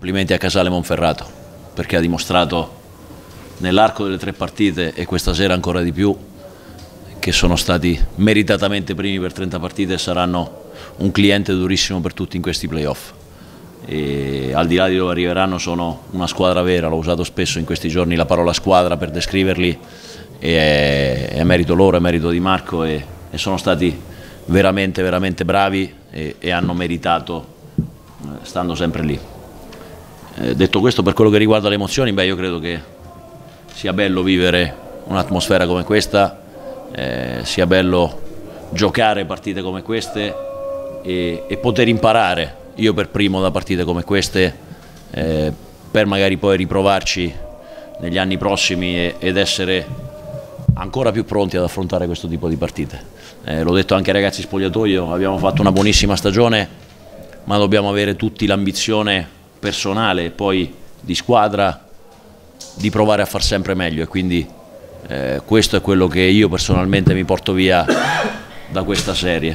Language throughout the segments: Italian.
complimenti a Casale Monferrato, perché ha dimostrato nell'arco delle 3 partite e questa sera ancora di più che sono stati meritatamente primi per 30 partite e saranno un cliente durissimo per tutti in questi playoff. E al di là di dove arriveranno sono una squadra vera, l'ho usato spesso in questi giorni la parola squadra per descriverli, e è merito loro, è merito di Marco e sono stati veramente bravi e hanno meritato stando sempre lì. Detto questo, per quello che riguarda le emozioni, io credo che sia bello vivere un'atmosfera come questa, sia bello giocare partite come queste e poter imparare, io per primo, da partite come queste, per magari poi riprovarci negli anni prossimi ed essere ancora più pronti ad affrontare questo tipo di partite. L'ho detto anche ai ragazzi spogliatoio, abbiamo fatto una buonissima stagione, ma dobbiamo avere tutti l'ambizione personale e poi di squadra di provare a far sempre meglio, e quindi questo è quello che io personalmente mi porto via da questa serie.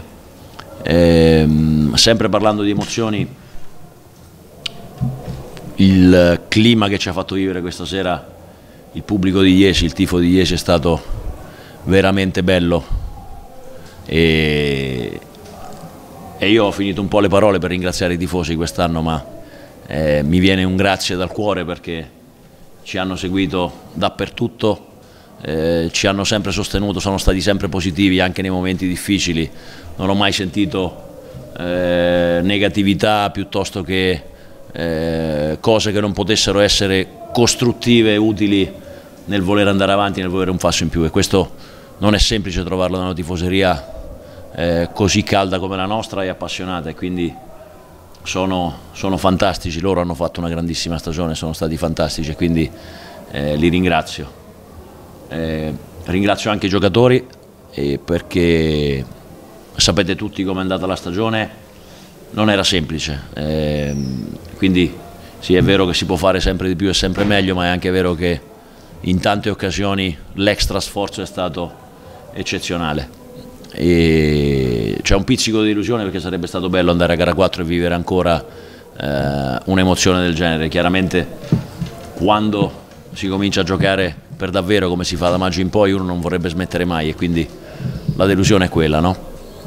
Sempre parlando di emozioni, il clima che ci ha fatto vivere questa sera il pubblico di Iesi, il tifo di Iesi, è stato veramente bello e io ho finito un po' le parole per ringraziare i tifosi quest'anno, ma mi viene un grazie dal cuore perché ci hanno seguito dappertutto, ci hanno sempre sostenuto, sono stati sempre positivi anche nei momenti difficili, non ho mai sentito negatività piuttosto che cose che non potessero essere costruttive e utili nel voler andare avanti, nel volere un passo in più, e questo non è semplice trovarlo da una tifoseria così calda come la nostra e appassionata, e quindi sono fantastici, loro hanno fatto una grandissima stagione, sono stati fantastici e quindi li ringrazio. Ringrazio anche i giocatori perché sapete tutti com'è andata la stagione, non era semplice, quindi sì, è vero che si può fare sempre di più e sempre meglio, ma è anche vero che in tante occasioni l'extra sforzo è stato eccezionale. C'è un pizzico di illusione perché sarebbe stato bello andare a gara 4 e vivere ancora un'emozione del genere. Chiaramente quando si comincia a giocare per davvero, come si fa da maggio in poi, uno non vorrebbe smettere mai, e quindi la delusione è quella, no?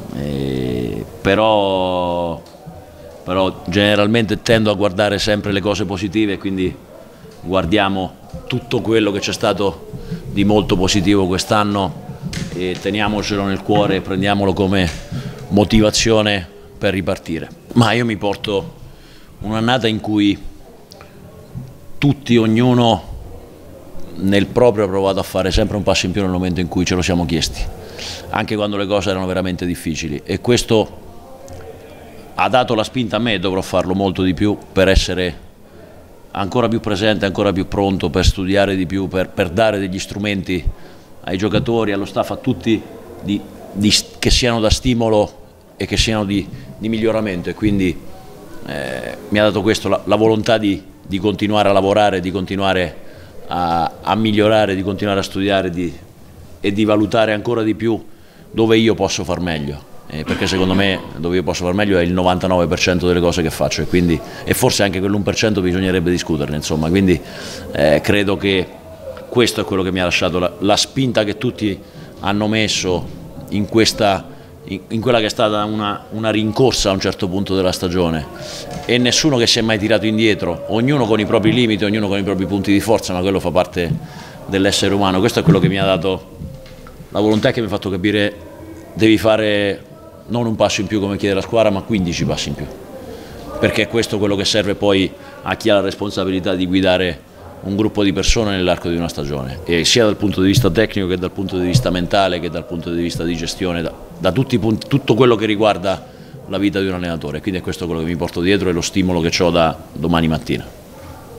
Però generalmente tendo a guardare sempre le cose positive, quindi guardiamo tutto quello che c'è stato di molto positivo quest'anno e teniamocelo nel cuore e prendiamolo come motivazione per ripartire. Ma io mi porto un'annata in cui tutti, ognuno nel proprio, ha provato a fare sempre un passo in più nel momento in cui ce lo siamo chiesti, anche quando le cose erano veramente difficili, e questo ha dato la spinta a me, e dovrò farlo molto di più per essere ancora più presente, ancora più pronto, per studiare di più, per dare degli strumenti ai giocatori, allo staff, a tutti che siano da stimolo e che siano di miglioramento, e quindi mi ha dato questo, la volontà di continuare a lavorare, di continuare a migliorare, di continuare a studiare e di valutare ancora di più dove io posso far meglio. Perché secondo me dove io posso far meglio è il 99% delle cose che faccio, e forse anche quell'1% bisognerebbe discuterne, insomma. Quindi credo che questo è quello che mi ha lasciato la spinta che tutti hanno messo in quella che è stata una rincorsa a un certo punto della stagione, e nessuno che si è mai tirato indietro, ognuno con i propri limiti, ognuno con i propri punti di forza, ma quello fa parte dell'essere umano. Questo è quello che mi ha dato la volontà, che mi ha fatto capire: devi fare non un passo in più come chiede la squadra, ma 15 passi in più, perché è questo quello che serve poi a chi ha la responsabilità di guidare un gruppo di persone nell'arco di una stagione, e sia dal punto di vista tecnico che dal punto di vista mentale che dal punto di vista di gestione, da tutti i punti, tutto quello che riguarda la vita di un allenatore. Quindi è questo quello che mi porto dietro e lo stimolo che ho da domani mattina.